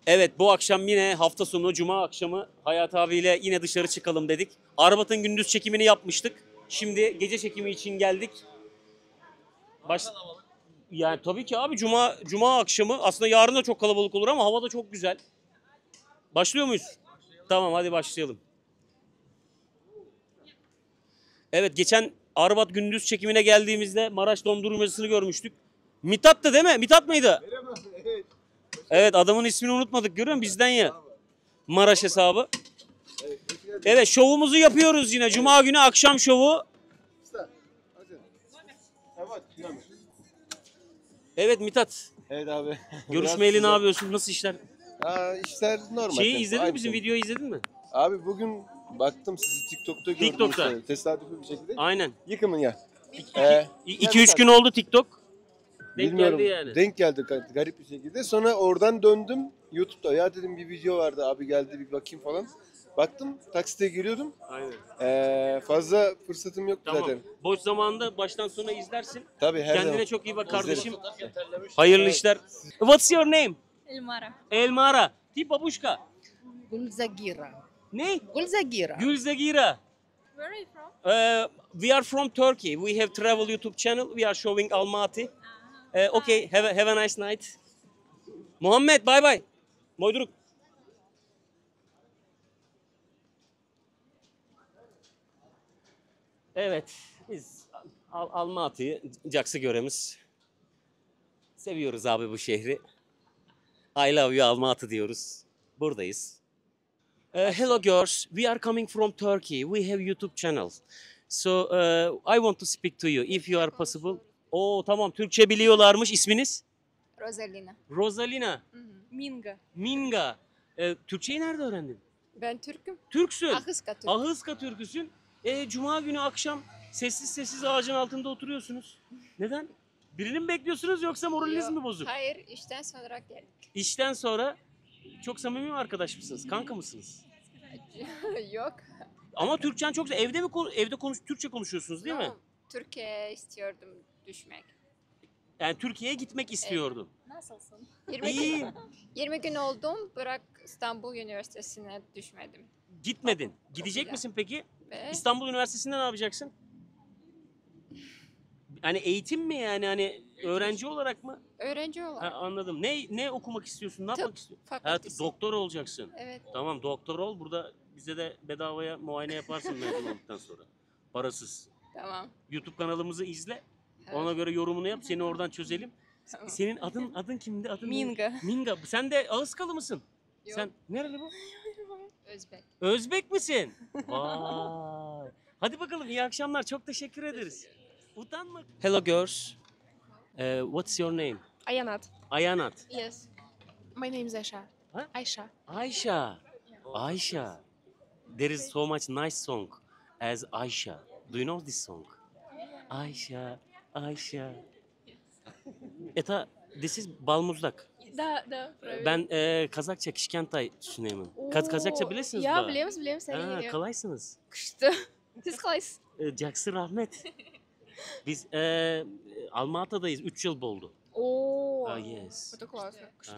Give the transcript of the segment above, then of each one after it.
Evet, bu akşam yine hafta sonu Cuma akşamı Hayat abiyle yine dışarı çıkalım dedik. Arbat'ın gündüz çekimini yapmıştık. Şimdi gece çekimi için geldik. Yani tabii ki abi Cuma akşamı aslında yarın da çok kalabalık olur ama hava da çok güzel. Başlıyor muyuz? Tamam, hadi başlayalım. Evet, geçen Arbat gündüz çekimine geldiğimizde Maraş dondurmacısını görmüştük. Mithat'tı değil mi? Mithat mıydı? Evet, adamın ismini unutmadık, görüyor musun? Bizden ya. Maraş hesabı. Evet, şovumuzu yapıyoruz yine. Cuma günü akşam şovu. Evet Mithat. Evet abi. Görüşmeyeli ne yapıyorsun? Nasıl işler? İşler normal. Şeyi tempo, izledin mi? aynı Bizim tempo. videoyu izledin mi? Abi bugün baktım sizi TikTok'ta gördüm. TikTok'ta. Işte, tesadüfi bir şekilde. Aynen. Yıkımın ya. 2-3 gün oldu TikTok. Denk Bilmiyorum. geldi yani. Denk geldi garip bir şekilde. Sonra oradan döndüm YouTube'da. Ya dedim bir video vardı abi geldi bir bakayım falan. Baktım taksite giriyordum. Aynen. Fazla fırsatım yoktu Tamam. zaten. Boş zamanında baştan sona izlersin. Tabii her Kendine zaman. çok iyi bak kardeşim. İzlerim. Hayırlı işler. What's your name? Elmara. Elmara. Ti babuşka. Gulzagira. Ne? Gulzagira. Gülzegira. Where are you from? We are from Turkey. We have travel YouTube channel. We are showing Almaty. Okay, have a nice night. Muhammed, bye bye. Moyduruk. Evet, biz Almaty'yi, Caksı göremiz. Seviyoruz abi bu şehri. I love you Almaty diyoruz. Buradayız. Hello girls, we are coming from Turkey. We have YouTube channel. So I want to speak to you if you are possible. Oo tamam, Türkçe biliyorlarmış. İsminiz? Rosalina. Rosalina. Minga. Minga. Türkçeyi nerede öğrendin? Ben Türk'üm. Türksün. Ahıska Türk. Ahıska Türküsün. Cuma günü akşam sessiz sessiz ağacın altında oturuyorsunuz. Neden? Birini mi bekliyorsunuz yoksa moraliniz mi bozuk? Hayır, işten sonra geldik. İşten sonra çok samimi mi arkadaş mısınız? Kanka mısınız? Yok. Ama Türkçen çok güzel. Evde Türkçe konuşuyorsunuz değil mi? No, Türkiye'ye istiyordum düşmek. Yani Türkiye'ye gitmek istiyordun. Nasılsın? 20 İyiyim. gün, 20 gün oldum, bırak İstanbul Üniversitesi'ne düşmedim. Gitmedin. Gidecek güzel. misin peki? Ve İstanbul Üniversitesi'nde ne yapacaksın? Hani eğitim mi yani, hani öğrenci olarak mı? öğrenci olarak. Ha, anladım. Ne okumak istiyorsun? Ne yapmak istiyorsun? Ha, Fakültesi. doktor olacaksın. Evet. Tamam, doktor ol. Burada bize de bedavaya muayene yaparsın mezun olduktan sonra. Parasız. Tamam. YouTube kanalımızı izle. Evet. Ona göre yorumunu yap. Seni oradan çözelim. Tamam. Senin adın kimdi? Adın neydi? Minga. Minga. Sen de Ağızkalı mısın? Yok. Sen nereli bu? Özbek. Özbek misin? Vay. Hadi bakalım, iyi akşamlar. Çok teşekkür ederiz. Utanma. Hello girls. What's your name? Ayanat. Ayanat. Yes. My name is Aisha. Huh? Aisha. Aisha. Aisha. There is so much nice song as Aisha. Do you know this song? Aisha, Aisha. Eta, this is Balmuzdak. Da. Ben Kazakça Kişkentay düşünüyorum. Kazakça bilirsiniz Ya mi? biliyorum sen Ha, iyi. kolaysınız. Kıştı. Siz kalaysınız. Caksı rahmet. Biz Almaty'dayız. 3 yıl oldu. Oo. Yes. Это классно. Kıştı.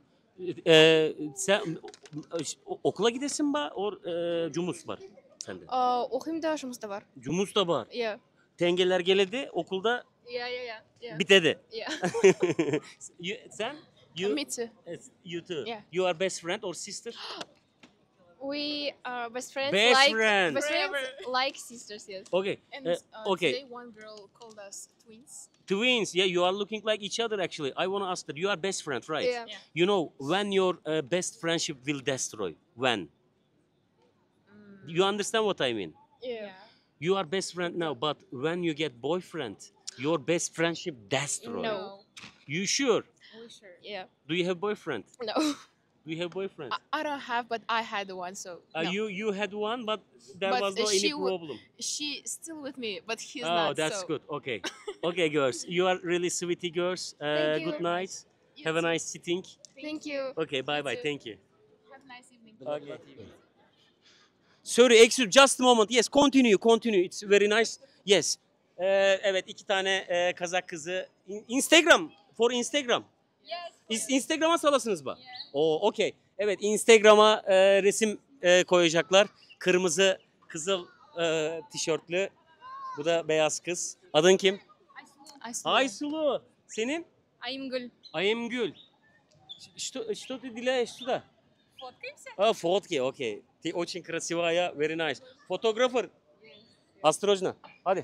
Sen okula gidesin ba, cumus var sende. Okuyayım da şumuz da var. Cumus da var. Ya. Tengeler geledi, okulda Ya. bitedi. Ya. Sen? Me too. You too. Yeah. You are best friend or sister? We are best friends. Best like, friends. Best friends like sisters, yes. Okay. And Okay. today one girl called us twins. Twins. Yeah, you are looking like each other actually. I want to ask that. You are best friend, right? Yeah. Yeah. You know when your best friendship will destroy? When? You understand what I mean? Yeah. You are best friend now, but when you get boyfriend, your best friendship destroy. No. You sure? We sure. Yeah. Do you have boyfriend? No. Do you have boyfriend? I don't have, but I had one, so. No. You had one, but there But, was no any she would- problem. She still with me, but he's Oh, not. that's so. good. Okay, okay, girls. You are really sweetie girls. Thank you. Good night. Have a nice sitting. Thank you. Okay, bye bye. too. Thank you. Have a nice evening. Okay. Sorry, excuse, just a moment. Yes, continue. It's very nice. Yes. Evet, iki tane Kazak kızı. Instagram, for Instagram. Yes. Instagram'a salasınız mı? Oo, okey. Evet, Instagram'a resim koyacaklar. Kırmızı, kızıl tişörtlü. Bu da beyaz kız. Adın kim? Aysulu. Aysulu. Senin? Aymgül. Ayemgül. Что ты делаешь сюда? Фоткаемся? Фотки, окей. Ты очень красивая, very nice. Фотографер? Осторожно. Hadi.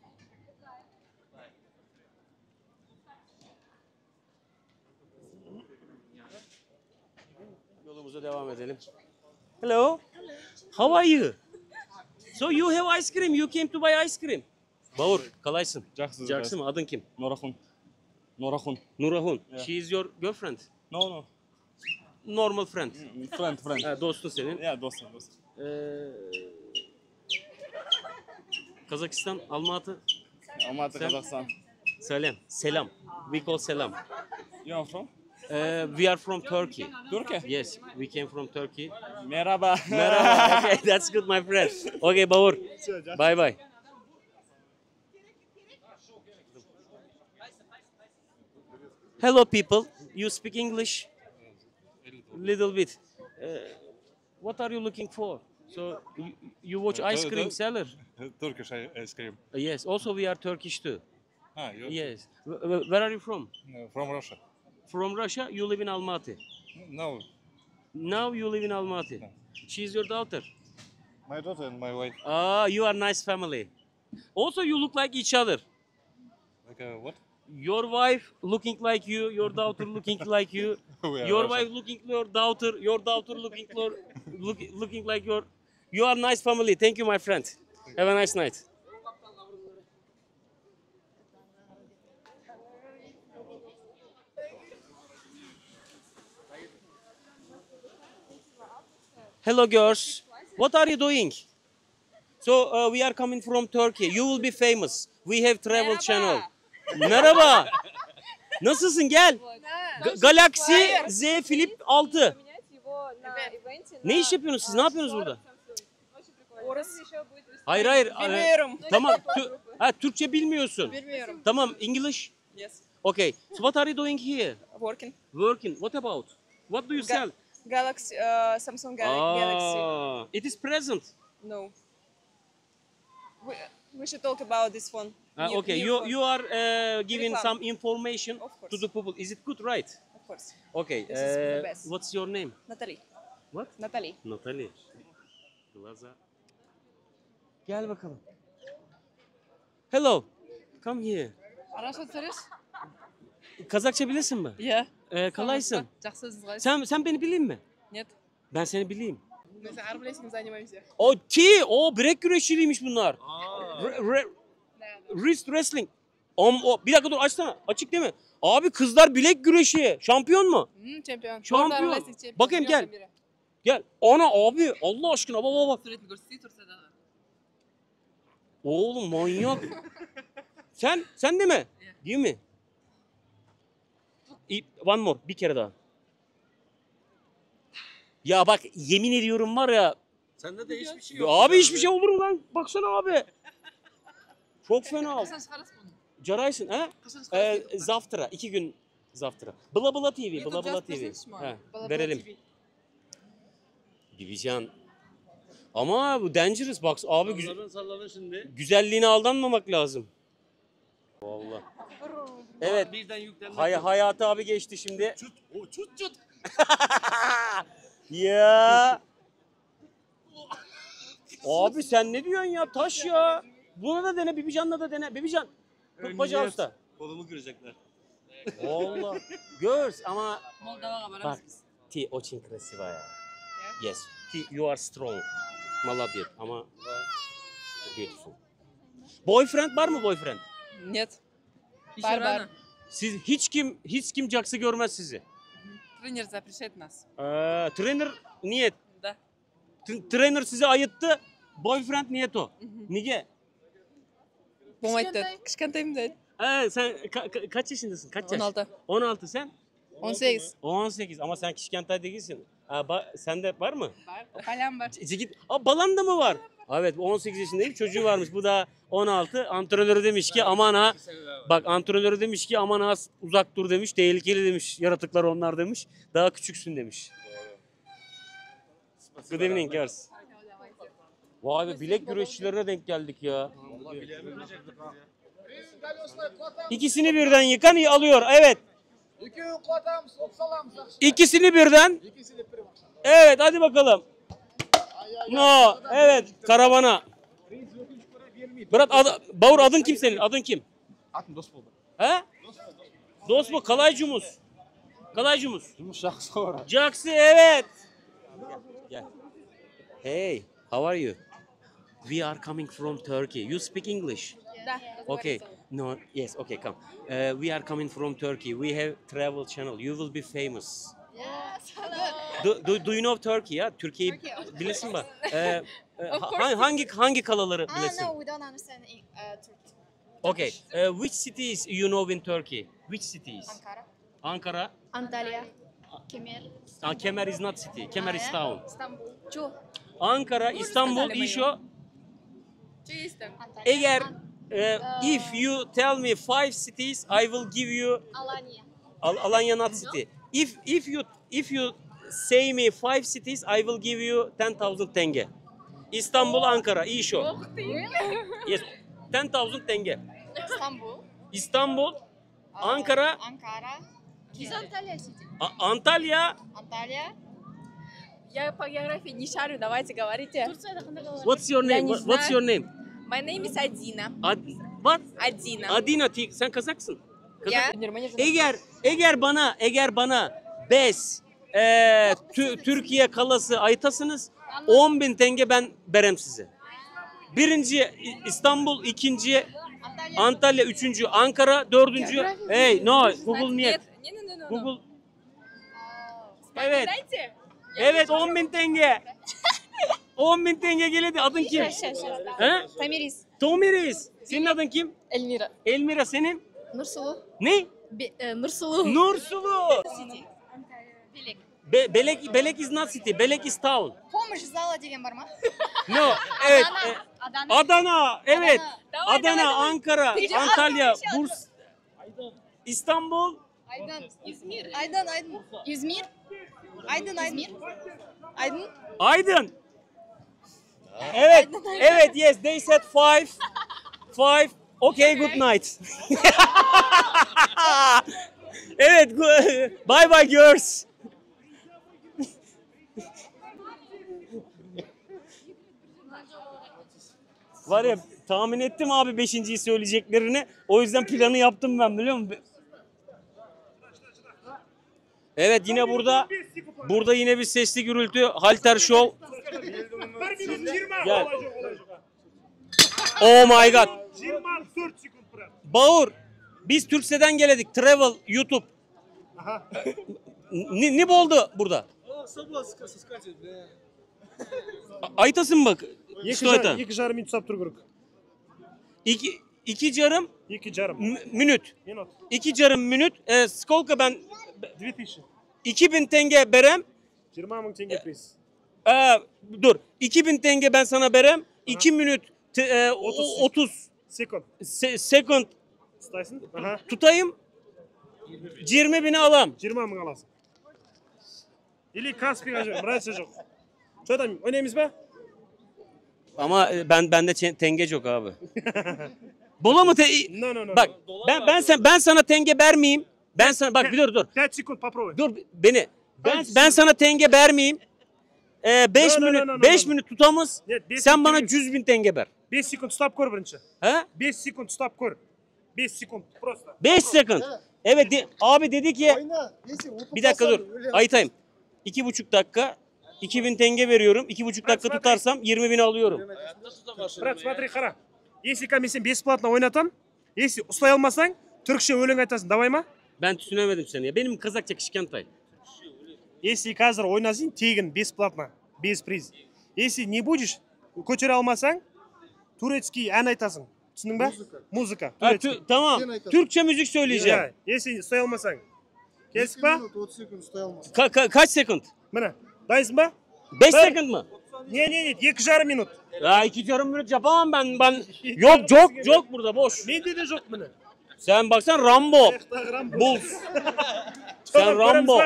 Yolumuza devam edelim. Hello. How are you? So you have ice cream. You came to buy ice cream. Bavur, kalaysın. Жақсы. Jackson mı? Adın kim? Норахун. Норахун. Nurahun. Yeah. She is your girlfriend. No, no. Normal friend. Friend. Ha, dostun senin. Yeah, dostum. Kazakistan, Almatı, Алматы, Sen- Қазақстан. Selam. We call selam. You are from? We are from Turkey. Turkey. Yes, we came from Turkey. Merhaba. Merhaba. Okay, that's good, my friend. Okay, Bavur. Bye bye. Hello, people. You speak English? Little bit. What are you looking for? So you watch ice cream seller? Turkish ice cream. Yes. Also, we are Turkish too. Ah, you Yes. Where are you from? from Russia? From Russia. You live in Almaty. No, Now you live in Almaty. She's your daughter. my daughter and my wife. Ah, you are nice family. Also, you look like each other. Like what? Your wife looking like you, your daughter looking like you, We are your Russian. wife looking your daughter looking like your. You are nice family. Thank you, my friend. Have a nice night. Hello, girls. What are you doing? So we are coming from Turkey. You will be famous. We have travel channel. Merhaba. Nasılsın? Gel. Galaxy Z Flip 6. Ne iş yapıyorsunuz siz? Ne yapıyorsunuz burada? Hayır. Bilmiyorum. Tamam. Türkçe bilmiyorsun. Bilmiyorum. Tamam. English? Yes. Okay. So what are you doing here? Working. Working. What about? What do you sell? Galaxy, Samsung Galaxy. It is present. No. We should talk about this phone. New- Okay. new You phone. you are giving Reclam. some information Of course. to the people. Is it good, right? Of course. Okay. This is the best. What's your name? Natalie. What? Natalie. Natalie. Glaza. Gel bakalım. Hello. Come here. Araştır söylüyorsun. Kazakça bilirsin mi? Ya. Kalaysın. Жақсы сіз Sen beni bileyim mi? Нет. Ben seni bileyim. Мы с армлесингом занимаемся. O bilek güreşçiliymiş bunlar. Wrist wrestling. Bir dakika dur açsana. Açık değil mi? Abi kızlar bilek güreşi. Şampiyon mu? Чемпион. Şampiyon. Orada armlesing çempiyon. Bakayım gel. Biri. Gel. Ana abi Allah aşkına baba. Sürekli görsün Türkçe'de. Oğlum manyak. Sen de mi? Değil mi? One more. Bir kere daha. Ya bak yemin ediyorum var ya. Sende de hiçbir şey yok. Abi hiçbir şey olur mu lan? Baksana abi. Çok fena. Kaçtan çıkarırsın bunu? Caraysın ha? Kaçtan çıkarırsın? Zaftıra. 2 gün Zaftıra. Bla Bla TV. YouTube Bla Bla Just TV. Business mi? Ha, Bla Bla verelim. TV. Bibican. Ama bu dangerous box abi Sallanın şimdi. güzelliğine aldanmamak lazım. Vallahi. Evet. Birden yüklenmek. Hayatı abi geçti şimdi. Çut. Ya. Abi sen ne diyorsun ya? Taş ya. Buna da dene, Bibican'la da dene. Bibican. Kırkbaca Emniyet. usta. Kolumu kıracaklar. Vallahi. Girls ama Moldova'ya bak. varırız. Ti очень красивая. Yes. Ti you are strong. Молодец. Ama beautiful. Boyfriend var mı boyfriend? Нет. Еще рано. Siz hiç kim Jax'ı görmez sizi. Тренер запрещает нас. Trainer niyet. Да. Trainer sizi ayıttı. Boyfriend niyet o. Niye? Болмайды. Кішкентайым да. Sen kaç yaşındasın? Kaç yaş? 16. 16 sen? 18. 18 ama sen Kişkentay değilsin. Sende var mı? Balam var. Git. Balan da mı var? Evet 18 yaşındayım. Çocuğu varmış. Bu da 16. Antrenörü demiş ki aman ha. Bak antrenörü demiş ki aman ha uzak dur demiş. Tehlikeli demiş. Yaratıklar onlar demiş. Daha küçüksün demiş. Good evening girls. Vay be bilek güreşçilerine denk geldik ya. İkisini birden yıkan alıyor. Evet. İkisini birden. Evet hadi bakalım. No. Evet karavana. Berat Bavur adın kim senin? Adın kim? Adım dost buldu. He? Dost mu? Kalaycumuz. Kalaycumuz. Şahsı sonra. Jaxi evet. Gel. Hey, how are you? We are coming from Turkey. You speak English? Okay. No, yes, okay, come. We are coming from Turkey. We have travel channel. You will be famous. Yes, hello. Do you know Turkey ya? Türkiye'yi bilirsin bak. Hangi kalaları bilirsin? No, we don't understand Turkish. Okay. Which cities you know in Turkey? Which cities? Ankara. Ankara. Antalya. Kemer. Kemer is not city. Kemer is town. İstanbul. Çu. Ankara, İstanbul, İşo. Eğer if you tell me 5 cities, I will give you Alanya. Alanya not city. If you say me 5 cities, I will give you 10,000 tenge. İstanbul, Ankara, İşo. Yes, 10,000 tenge. İstanbul. İstanbul, Ankara, Ankara. Biz Antalya City. Antalya. Antalya. Я по географии не шарю, давайте говорите. What's your name? не What's your name? My name is Adina. What? Adina. Adina, sen Kazaksın. Я Eğer bana 5 Türkiye kalası aytasınız 10.000 tenge ben verem size. Birinci İstanbul, ikinci Antalya, üçüncü Ankara, dördüncü. Hey no Google niyet. Не. Google. Evet. Дайте. Evet 10.000 tenge. 10.000 tenge geldi. Adın kim? He? Tamiris. Tomiris. Senin adın kim? Elmira. Elmira senin? Nursulu. Ne? Nursulu. Nursulu. Bilek. Belek is not city. Belek is town. Помощь зала деген бар ма? No. Evet. Adana. Adana. Evet. Давай, Adana, давай. Ankara, Antalya, Bursa, İstanbul. Aydın. İzmir. Aydın. İzmir. Aydın. Aydın. Aydın. Evet. Evet. Yes. They said 5. 5. Okay. Good night. Evet. Bye bye girls. Var ya tahmin ettim abi 5.'yi söyleyeceklerini. O yüzden planı yaptım ben biliyor musun? Evet yine burada yine bir sesli gürültü. Halter Show. Gel. Oh my god. Bağır. Biz Türkse'den geledik. Travel YouTube. Ne oldu burada? Aytasın bak. Екі жарым минут ұстап тұру керек. İki yarım Екі жарым minut. минут. 2 yarım minut. Skolka ben 2000. 2000 tenge berem. 20 мың теңге приз. Dur. 2000 tenge ben sana berem. 2 minut 30 Секунд. second Ұстайсың. Аха. tutayım. 20.000'i alam. 20 мың аласың. Или Каспийға жүр. Разница жоқ. Что там, ойнаймыз ба? Ama bende tenge yok abi. Bola mı No. Bak ben sana tenge vermeyeyim. Ben sana bak bir dur. 5 секунд попробуй. Dur beni. Ben sana tenge vermeyeyim. 5 No. minut 5 minut tutamaz. Нет, 5 Sen bana секунд. 100.000 tenge ver. 5 секунд ұстап көр бірінші. He? 5 секунд ұстап көр. 5 секунд. Просто. 5 second. Evet abi dedi ki bir dakika dur. Aytayım. 2,5 dakika 2000 tenge veriyorum. 2,5 dakika tutarsam 20.000 alıyorum. Брат, смотри, қара. Если ка мен сен бесплатно ойнатам, если ұстай алмасаң, түркше өлең айтасың, давай ма? Ben düşünemedim seni ya. Benim Kazakça Kışkentay. Если қазір ойнасың, тегін, бесплатно, без приз. Если не будешь, көтере алмасаң, турецкий ән айтасың. Түсіндің ба? Музыка. Турецкий. Tamam. Türkçe müzik söyleyeceğim. Ja, если ұстай алмасаң. Келістік па? Kaç second? Міне, дайынсың ба? 5 second mı? Ne 2,5 minut. Ya 2,5 minut yapamam ben. Yok yok burada boş. Ne dedi yok bunu? Sen baksan Rambo. Bulls. Sen Rambo.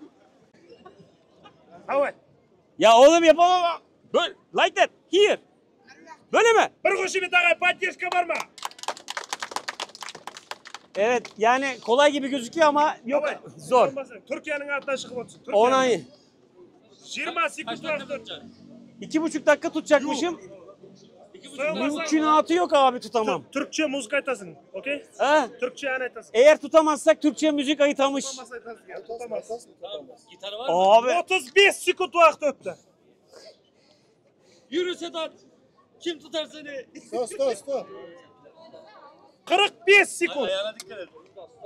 Evet. Ya oğlum yapamam. Böyle like that. Here. Böyle mi? Bir koşu bir daha поддержка var mı? Evet yani kolay gibi gözüküyor ama yok Evet. zor. Türkiye'nin altına çıkıp otursun. Ona 20 sekund vakit. 2,5 dakika tutacakmışım. Sığmazsan Mümkünatı yok abi tutamam. Türkçe müzik aytasın. Okey? Ha? Türkçe yani aytasın. Eğer tutamazsak Türkçe müzik ayıtamış. Tutamazsın. Gitarı var mı? Abi 35 sekund vakit öttü. Yürü Sedat. Kim tutar seni? 45 sekund. Ayağına dikkat et.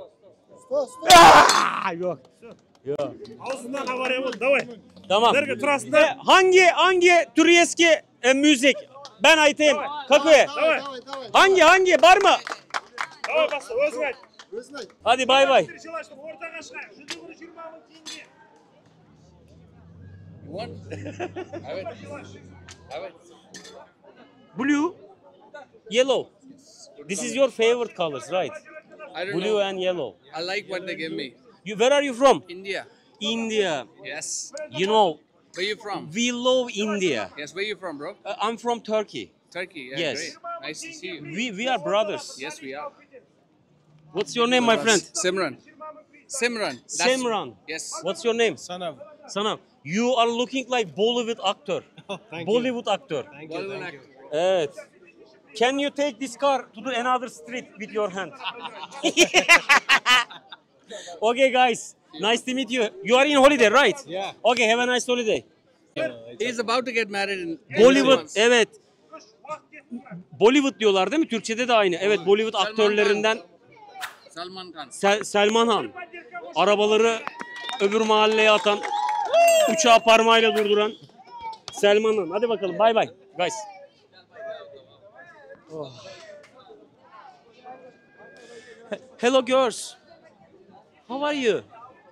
yok. Ağzından havaya vur. Davay. Tamam. Nerede turasında? Hangi Türkiye'ski müzik? Ben aytayım. Kakuye. Davay. Hangi var mı? Davay bastı. Özgür. Hadi bay bay. Orta kaşka. Şu bunu 20 alın tiyinci. Blue, yellow. This is your favorite colors, right? I don't Blue know. and yellow. I like what they give me. Where are you from? India. India. Yes. You know, Where you from? we love India. Yes. Where you from, bro? I'm from Turkey. Turkey. Yeah, Yes. Great. Nice to see you. We are brothers. Yes, we are. What's your name, my friend? Simran. Simran. Simran. Yes. What's your name? Sanav. Sanam. You are looking like Bollywood actor. Bollywood actor. Bollywood actor. Evet. Can you take this car to the another street with your hand? Okay, guys. Nice to meet you. You are in holiday, right? Yeah. Okay, have a nice holiday. He's about to get married in Bollywood, 6 months. evet. Bollywood diyorlar değil mi? Türkçede de aynı. Evet, Bollywood Salman aktörlerinden Salman Khan. Selman Han. Arabaları öbür mahalleye atan, uçağı parmağıyla durduran Selman Han. Hadi bakalım, bye bye guys. Oh. Hello girls. How are you?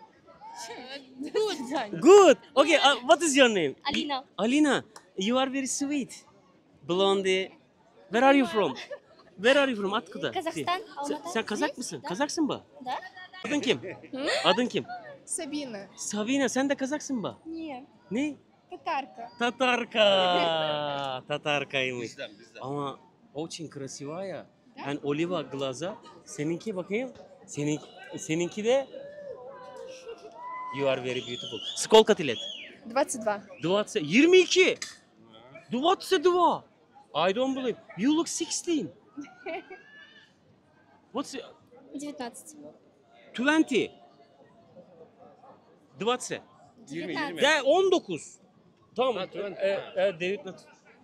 Good. Good. Okay, what is your name? Alina. Alina, you are very sweet. Blondie. Where are you from? Where are you from? Откуда? Kazakhstan, Sen, Almaty. sen Kazak mısın? Kazaksın mı? Да? Adın kim? Adın kim? Sabina. Sabina, sen de Kazaksın mı? Нет, Ne? татарка. Tatarka. Tatarkaymış. Bizden. Ama очень красивая. Yani oliva glaza. Seninki bakayım. Seninki de you are very beautiful. Сколько ты лет? 22. 22. 22. I don't believe. You look 16. What's 19. 20? 20. 19. Ya 19. Tamam. David Nutt.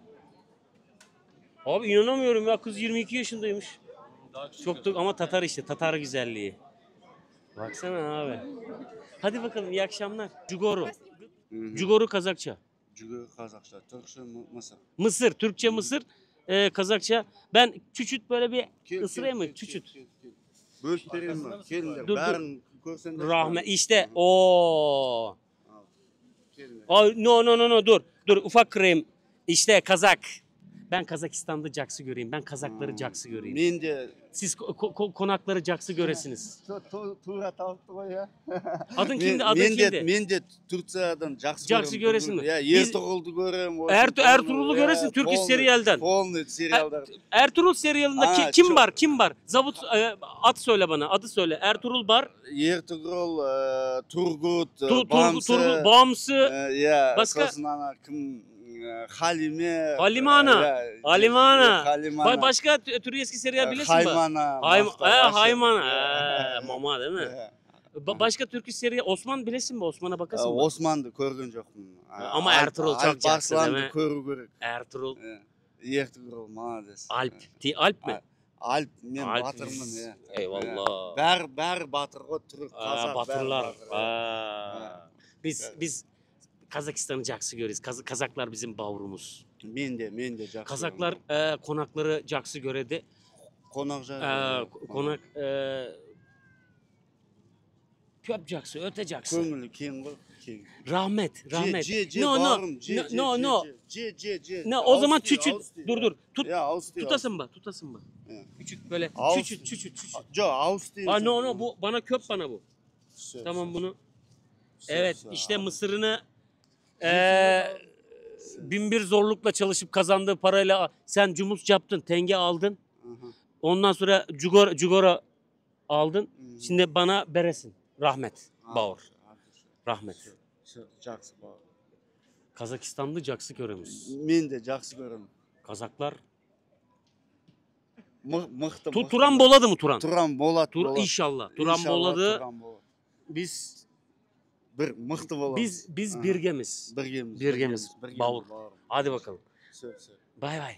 Abi inanamıyorum ya, kız 22 yaşındaymış. Çok da ama Tatar işte, Tatar güzelliği. Baksana abi. Hadi bakalım, iyi akşamlar. Jugoru. Jugoru Kazakça. Jugo Kazakça, Türkçe, Mısır. Mısır, Türkçe Mısır, Kazakça. Ben çüçüt böyle bir ısırayım mı? Çüçüt. Bölüp vereyim mi? Gelinler, Dur. bärin görsen de. Rahmet işte. Oo. Gelinler. Ay, no dur ufak kırayım. İşte Kazak. Ben Kazakistan'da Jax'ı göreyim. Ben Kazakları Jax'ı göreyim. Men de Siz konakları Jax'ı göresiniz. Tuğra tavuktu koy ya. Adın kimdi? Adın kimdi? Men de Türkçe'den Jax'ı Jax'ı göresin mi? Ya Biz- Ertuğrul'du görem. Ertuğrul'u göresin, Türk İş Serial'den. Polnu seriallar. Ertuğrul serialında Aa, kim çok- var? Kim var? Zabıt ad söyle bana. Adı söyle. Ertuğrul var. Ertuğrul, Turgut, Turgul Bağımsı. Ya, Başka? Kosnana kim? Halime. Halime Ana. ya, Halime Ana. Halime Ana. Başka Türk eski serial bilirsin mi? Haymana. Haymana. Mama değil mi? Başka Türk iş serial Osman bilesin mi? Osman'a bakasın mı? Osman'dı görgün jokmun. Ama Ertuğrul çok Jax'ı değil mi? Körü gerek. Ertuğrul. Ertuğrul malades. Alp. Alp mi? Alp men Alp. batırmın ya. Eyvallah. Ber batır o Türk Kazak. Batırlar. Aa. Biz Kazakistan'ı Jax'ı görürüz. Kazaklar bizim bavrumuz. Men de Jax'ı. Kazaklar konakları Jax'ı göredi. Konakja. Konak Köp jaksı, öte jaksı. Көңілі кең ғой. Кең. Rahmet, rahmet. Же, No, no, bağırım, no. Же. No, o zaman Ağustos diyor, çüçüt. Ağustos diyor. Dur. Tut, Ya, Ağustos diyor. tutasın mı? Tutasın mı? Evet. Küçük böyle. Ağustos. Çüçüt. Jo, Ağustos. No, bu bana köp bana bu. Tamam bunu. Evet, işte mısırını bin bir zorlukla çalışıp kazandığı parayla sen cumus yaptın, tenge aldın. Ondan sonra cugora aldın. Şimdi bana beresin. Rahmet. Bağır. Rahmet. Жақсы bağır. Kazakistanlı jaksı göremiz. Мен de жақсы көремін. Kazaklar. Мықты. Turan boladı mı Turan? Turan болады. İnşallah. Turan boladı. Biz Mıқты bolamыз. biz birgemiz. Birgemiz. Bağır. Hadi bakalım. Bay bay.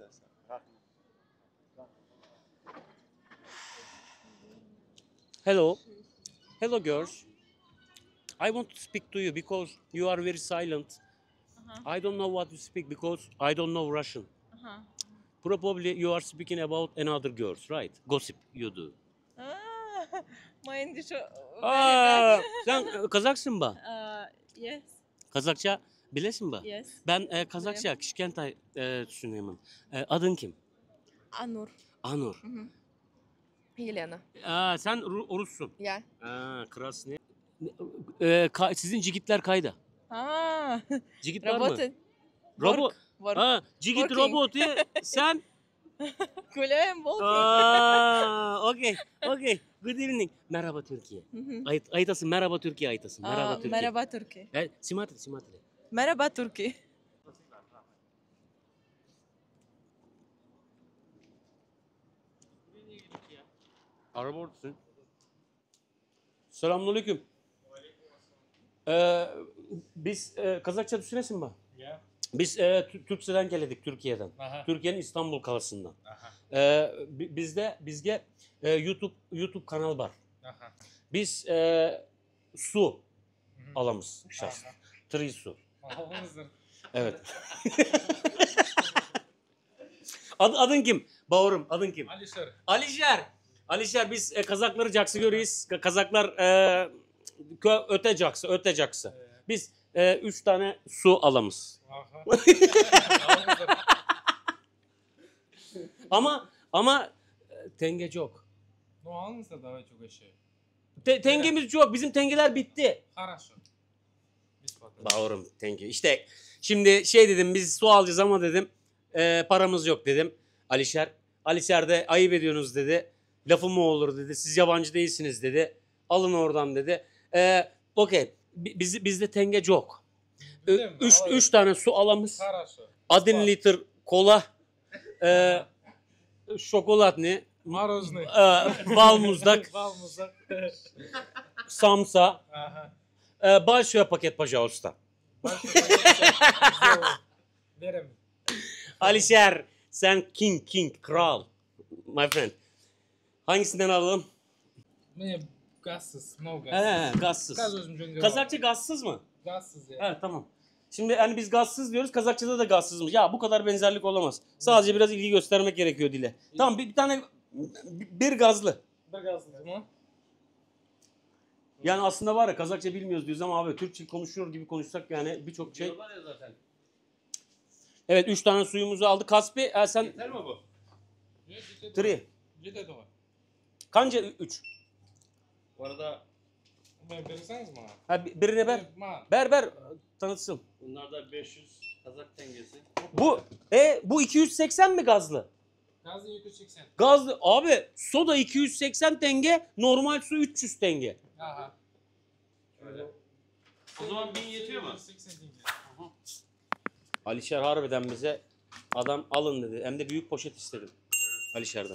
Hello. Hello girls. I want to speak to you because you are very silent. I don't know what to speak because I don't know Russian. Probably you are speaking about another girls, right? Gossip you do. My English. Sen Kazaksın mı? Yes. Kazakça bilesin mi? Yes. Ben Kazakça Kişkentay düşünüyorum. Adın kim? Анур. Anur. Елена. Sen Rus'sun. Я. Krasny. Sizin cigitler kayda. Cigit var mı? Работает. Robot. Work. Cigit Working. robotu. Sen? Гуляем, walking. Okay. Good evening. Merhaba Türkiye. Aytasın. Merhaba Türkiye aytasın. Merhaba Türkiye. Merhaba Türkiye. Simatri. Merhaba Türkiye. Araba oradasın. Selamünaleyküm. Biz Kazakça düşünesin mi? Biz Türkçeden geldik Türkiye'den. Türkiye'nin İstanbul kalasından. Bizde YouTube kanal var. Biz su alamız şahsen. Tri su. Evet. Adın kim? Bağırım. Adın kim? Alişer biz Kazakları jaksı görüyoruz. Kazaklar öte jaksı. Biz 3 tane su alamız. ama tenge çok. Ну, alınızsa давай çok şey. Tengemiz çok. Bizim tengeler bitti. Хорошо. Bağırım tenge. İşte şimdi dedim biz su alacağız ama dedim paramız yok dedim. Alişer de ayıp ediyorsunuz dedi. Lafım mı olur dedi. Siz yabancı değilsiniz dedi. Alın oradan dedi. Okey. Bizde tenge çok. 3 tane su alamız. Хорошо. Adin liter kola. Şokolatni. Мороженое. Bal muzdak. Bal muzdak. Samsa. Ага. Большой paket пожалуйста. Verem. Alişer sen king kral. My friend. Hangisinden alalım? Ne gazsız, no gaz. Gazsız. Gaz özüm cöngör. Kazakça gazsız mı? Gazsız ya. Evet tamam. Şimdi hani biz gazsız diyoruz, Kazakçada da gazsızmış. Ya bu kadar benzerlik olamaz. Sadece biraz ilgi göstermek gerekiyor dile. Tamam bir tane bir gazlı. Bir gazsız mı? Yani aslında var ya Kazakça bilmiyoruz diyoruz ama abi Türkçe konuşuyor gibi konuşsak yani birçok şey. Evet 3 tane suyumuzu aldık. Kaspi sen... Yeter mi bu? 3. Yeter de var. Kanca 3. Bu arada ben verirseniz mi? Birine ver. Ver tanıtsın. Bunlar da 500 Kazak tengesi. Bu 280 mi gazlı? Gazlı 280. Gazlı abi soda 280 tenge, normal su 300 tenge. Aha. Şöyle. O zaman 1000 yetiyor mu? 180 tenge. Alişer harbiden bize adam alın dedi. Hem de büyük poşet istedim. Alişer'den.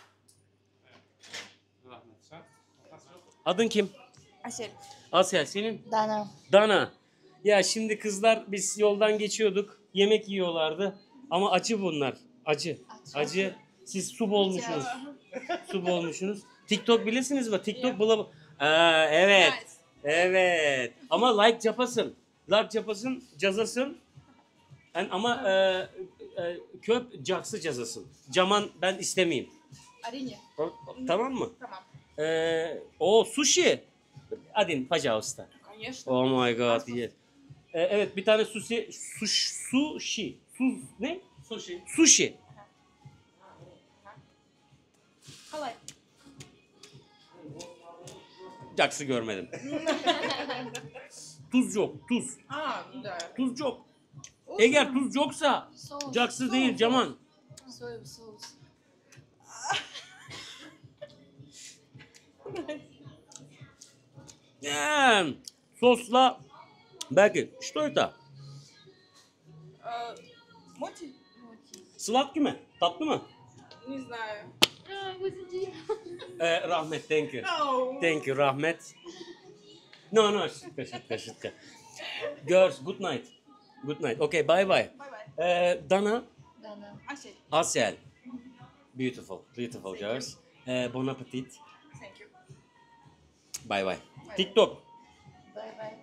Rahmet sen. Adın kim? Асел. Asel senin? Дана. Dana. Ya şimdi kızlar biz yoldan geçiyorduk. Yemek yiyorlardı. Ama acı bunlar. Acı. Siz su bolmuşsunuz. Su bolmuşsunuz. TikTok bilirsiniz mi? TikTok evet. Evet. Ama like yapasın. Like yapasın, cazasın. Ama köp caksı cazasın. Caman ben istemeyeyim. Арине. Tamam mı? Tamam. O sushi. Один, пожалуйста. Конечно. Oh my god, yes. Evet, bir tane sushi. Ne? Sushi. Sushi. Қалай? Жақсы görmedim. Tuz yok, tuz. А, да. Tuz yok. Eğer tuz yoksa Жақсы değil Caman. Soy sos. Sosla belki. Что это? Моти? Slatki mi? Tatlı mı? Не знаю. Rahmet, thank you. No. Thank you, Rahmet. No, şıtka. Girls, good night. Good night. Okay, bye bye. Dana, Dana. Асел. Asel. Beautiful girls. Bon appetit. Thank you. Bye bye. TikTok. Bye bye.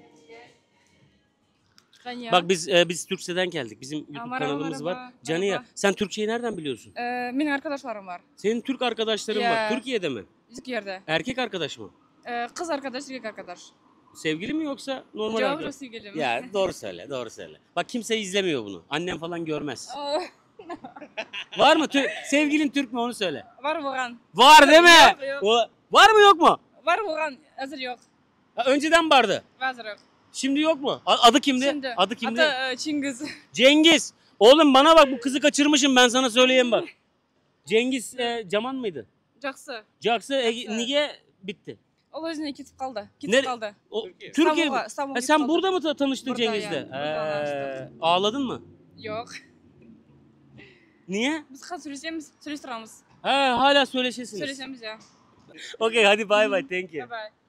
Rania. Bak biz Türkçeden geldik. Bizim YouTube Merhaba, kanalımız var. merhaba, Caniye, merhaba. sen Türkçeyi nereden biliyorsun? Benim arkadaşlarım var. Senin Türk arkadaşların var. Ya. Türkiye'de mi? Türkiye'de. Erkek arkadaş mı? Kız arkadaş, erkek arkadaş. Sevgili mi yoksa normal Cevap arkadaş? sevgilim. Ya doğru söyle. Bak kimse izlemiyor bunu. Annem falan görmez. Oh, Var mı? Sevgilin Türk mü onu söyle. var Vuran. Var değil mi? Yok. Var mı yok mu? Var Vuran. Hazır yok. Ha, önceden vardı. Hazır yok. Şimdi yok mu? Adı kimdi? Şimdi. Adı kimdi? Adı Çingiz. Cengiz. Oğlum bana bak, bu kızı kaçırmışım, ben sana söyleyeyim bak. Cengiz Caman mıydı? Жақсы. Jaksı Jaksı. niye bitti? Ол өзіне кетіп қалды. Nere- Ketіп қалdı. Türkiye mi? İstanbul'a Ha, ketіп sen қалды. burada mı tanıştın Burada Cengiz'le? yani, burada tanıştık. Ağladın mı? Yok. Niye? Biz қазір сөйлесеміз, сөйлесіп тұрамыз. Ha, hala söyleşesiniz. Сөйлесеміз, ya. Okay, hadi bye bye, thank you. Bye bye.